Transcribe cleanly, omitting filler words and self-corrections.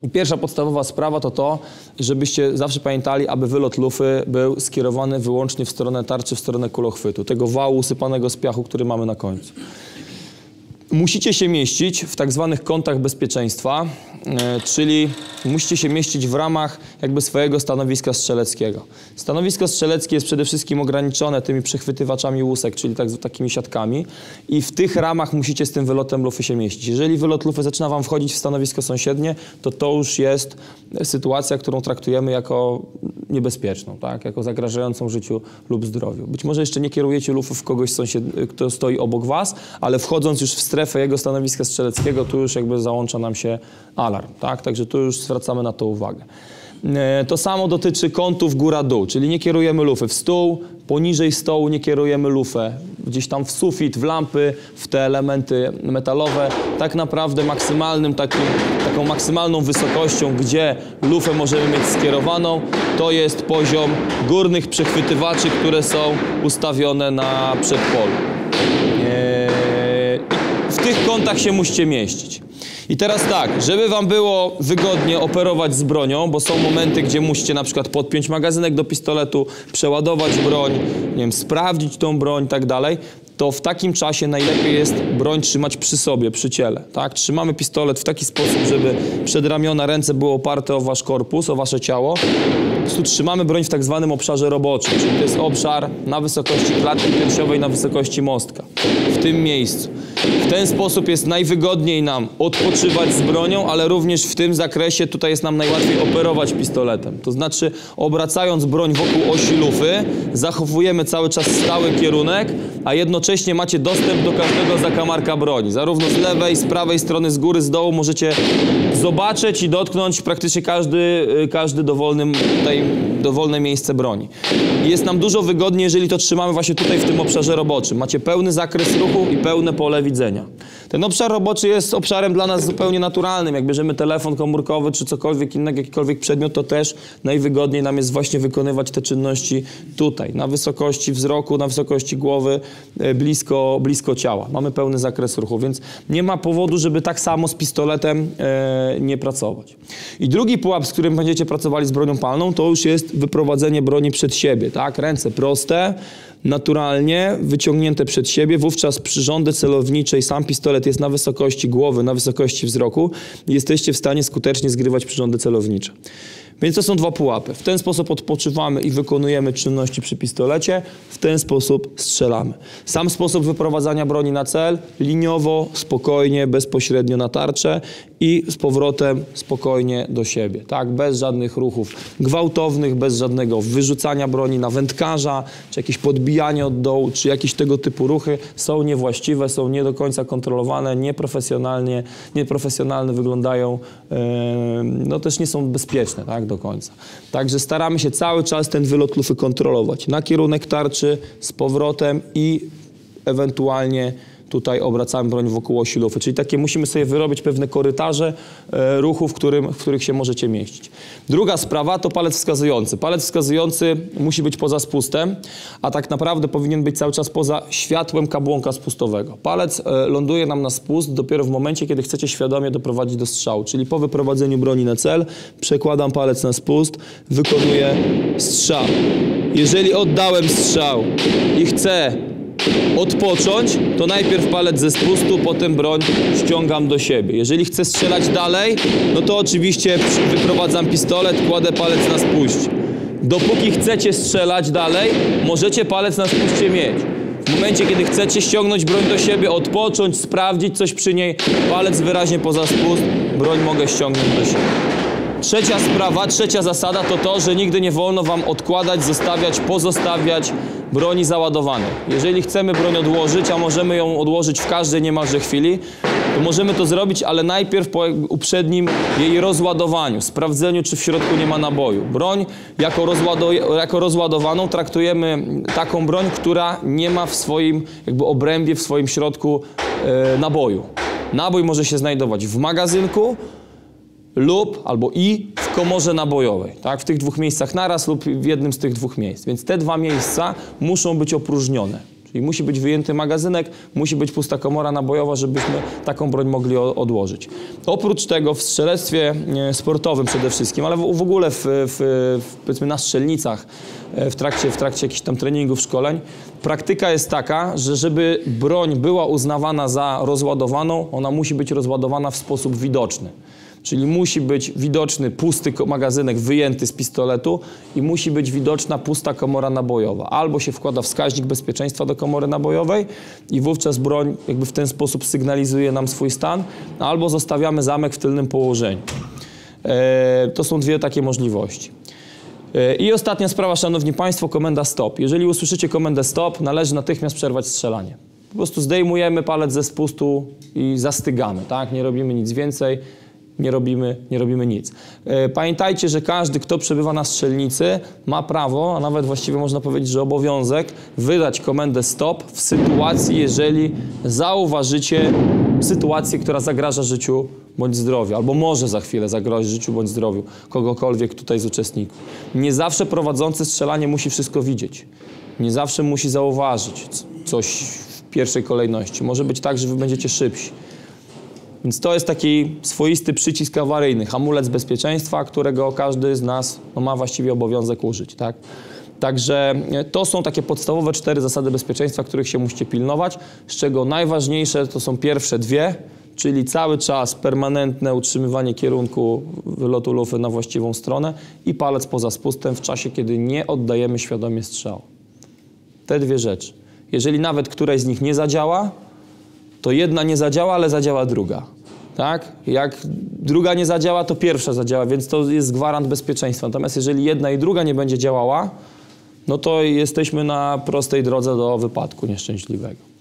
I pierwsza podstawowa sprawa to to, żebyście zawsze pamiętali, aby wylot lufy był skierowany wyłącznie w stronę tarczy, w stronę kulochwytu, tego wału usypanego z piachu, który mamy na końcu. Musicie się mieścić w tak zwanych kątach bezpieczeństwa, czyli musicie się mieścić w ramach jakby swojego stanowiska strzeleckiego. Stanowisko strzeleckie jest przede wszystkim ograniczone tymi przechwytywaczami łusek, czyli takimi siatkami i w tych ramach musicie z tym wylotem lufy się mieścić. Jeżeli wylot lufy zaczyna wam wchodzić w stanowisko sąsiednie, to już jest sytuacja, którą traktujemy jako niebezpieczną, tak? Jako zagrażającą życiu lub zdrowiu. Być może jeszcze nie kierujecie lufy w kogoś, kto stoi obok was, ale wchodząc już w strefę jego stanowiska strzeleckiego, tu już jakby załącza nam się alarm, tak? Także tu już zwracamy na to uwagę. To samo dotyczy kątów góra-dół, czyli nie kierujemy lufy w stół, poniżej stołu nie kierujemy lufę, gdzieś tam w sufit, w lampy, w te elementy metalowe. Tak naprawdę taką maksymalną wysokością, gdzie lufę możemy mieć skierowaną, to jest poziom górnych przechwytywaczy, które są ustawione na przedpolu. W tych kątach się musicie mieścić. I teraz tak, żeby wam było wygodnie operować z bronią, bo są momenty, gdzie musicie na przykład podpiąć magazynek do pistoletu, przeładować broń, nie wiem, sprawdzić tą broń i tak dalej, to w takim czasie najlepiej jest broń trzymać przy sobie, przy ciele, tak? Trzymamy pistolet w taki sposób, żeby przedramiona, ręce były oparte o wasz korpus, o wasze ciało. Po prostu trzymamy broń w tak zwanym obszarze roboczym, czyli to jest obszar na wysokości klatki piersiowej, na wysokości mostka. W tym miejscu. W ten sposób jest najwygodniej nam odpoczywać z bronią, ale również w tym zakresie tutaj jest nam najłatwiej operować pistoletem. To znaczy, obracając broń wokół osi lufy, zachowujemy cały czas stały kierunek, a jednocześnie macie dostęp do każdego zakamarka broni. Zarówno z lewej, z prawej strony, z góry, z dołu możecie zobaczyć i dotknąć praktycznie każdy dowolne miejsce broni. I jest nam dużo wygodniej, jeżeli to trzymamy właśnie tutaj w tym obszarze roboczym. Macie pełny zakres ruchu i pełne pole widzenia. Ten obszar roboczy jest obszarem dla nas zupełnie naturalnym. Jak bierzemy telefon komórkowy czy cokolwiek innego, jakikolwiek przedmiot, to też najwygodniej nam jest właśnie wykonywać te czynności tutaj, na wysokości wzroku, na wysokości głowy, blisko ciała. Mamy pełny zakres ruchu, więc nie ma powodu, żeby tak samo z pistoletem nie pracować. I drugi pułap, z którym będziecie pracowali z bronią palną, to już jest wyprowadzenie broni przed siebie, tak? Ręce proste, naturalnie wyciągnięte przed siebie, wówczas przyrządy celownicze i sam pistolet jest na wysokości głowy, na wysokości wzroku i jesteście w stanie skutecznie zgrywać przyrządy celownicze. Więc to są dwa pułapy. W ten sposób odpoczywamy i wykonujemy czynności przy pistolecie, w ten sposób strzelamy. Sam sposób wyprowadzania broni na cel, liniowo, spokojnie, bezpośrednio na tarczę i z powrotem spokojnie do siebie. Tak, bez żadnych ruchów gwałtownych, bez żadnego wyrzucania broni na wędkarza, czy jakieś podbijanie od dołu, czy jakieś tego typu ruchy są niewłaściwe, są nie do końca kontrolowane, nieprofesjonalne wyglądają, no też nie są bezpieczne, tak, do końca. Także staramy się cały czas ten wylot lufy kontrolować na kierunek tarczy, z powrotem i ewentualnie tutaj obracamy broń wokół osi lufy. Czyli takie musimy sobie wyrobić pewne korytarze ruchu, w których się możecie mieścić. Druga sprawa to palec wskazujący. Palec wskazujący musi być poza spustem, a tak naprawdę powinien być cały czas poza światłem kabłonka spustowego. Palec ląduje nam na spust dopiero w momencie, kiedy chcecie świadomie doprowadzić do strzału. Czyli po wyprowadzeniu broni na cel, przekładam palec na spust, wykonuję strzał. Jeżeli oddałem strzał i chcę odpocząć, to najpierw palec ze spustu, potem broń ściągam do siebie. Jeżeli chcę strzelać dalej, no to oczywiście wyprowadzam pistolet, kładę palec na spuście. Dopóki chcecie strzelać dalej, możecie palec na spuście mieć. W momencie, kiedy chcecie ściągnąć broń do siebie, odpocząć, sprawdzić coś przy niej, palec wyraźnie poza spust, broń mogę ściągnąć do siebie. Trzecia sprawa, trzecia zasada to to, że nigdy nie wolno wam odkładać, zostawiać, pozostawiać broni załadowanej. Jeżeli chcemy broń odłożyć, a możemy ją odłożyć w każdej niemalże chwili, to możemy to zrobić, ale najpierw po uprzednim jej rozładowaniu, sprawdzeniu, czy w środku nie ma naboju. Broń jako rozładowaną traktujemy taką broń, która nie ma w swoim obrębie, w swoim środku naboju. Nabój może się znajdować w magazynku lub w komorze nabojowej, tak? W tych dwóch miejscach naraz lub w jednym z tych dwóch miejsc. Więc te dwa miejsca muszą być opróżnione. Czyli musi być wyjęty magazynek, musi być pusta komora nabojowa, żebyśmy taką broń mogli odłożyć. Oprócz tego w strzelectwie sportowym przede wszystkim, ale w ogóle powiedzmy na strzelnicach, w trakcie jakichś tam treningów, szkoleń, praktyka jest taka, że żeby broń była uznawana za rozładowaną, ona musi być rozładowana w sposób widoczny. Czyli musi być widoczny pusty magazynek wyjęty z pistoletu i musi być widoczna pusta komora nabojowa. Albo się wkłada wskaźnik bezpieczeństwa do komory nabojowej i wówczas broń jakby w ten sposób sygnalizuje nam swój stan, albo zostawiamy zamek w tylnym położeniu. To są dwie takie możliwości. I ostatnia sprawa, szanowni państwo, komenda stop. Jeżeli usłyszycie komendę stop, należy natychmiast przerwać strzelanie. Po prostu zdejmujemy palec ze spustu i zastygamy, tak? Nie robimy nic więcej. Nie robimy nic. Pamiętajcie, że każdy, kto przebywa na strzelnicy, ma prawo, a nawet właściwie można powiedzieć, że obowiązek, wydać komendę stop w sytuacji, jeżeli zauważycie sytuację, która zagraża życiu bądź zdrowiu, albo może za chwilę zagrozić życiu bądź zdrowiu kogokolwiek tutaj z uczestników. Nie prowadzący strzelanie musi wszystko widzieć. Nie zawsze musi zauważyć coś w pierwszej kolejności. Może być tak, że wy będziecie szybsi. Więc to jest taki swoisty przycisk awaryjny, hamulec bezpieczeństwa, którego każdy z nas ma właściwie obowiązek użyć, tak? Także to są takie podstawowe 4 zasady bezpieczeństwa, których się musicie pilnować, z czego najważniejsze to są pierwsze 2, czyli cały czas permanentne utrzymywanie kierunku wylotu lufy na właściwą stronę i palec poza spustem w czasie, kiedy nie oddajemy świadomie strzału. Te 2 rzeczy. Jeżeli nawet któraś z nich nie zadziała, to jedna nie zadziała, ale zadziała druga. Tak? Jak druga nie zadziała, to pierwsza zadziała, więc to jest gwarant bezpieczeństwa. Natomiast jeżeli jedna i druga nie będzie działała, no to jesteśmy na prostej drodze do wypadku nieszczęśliwego.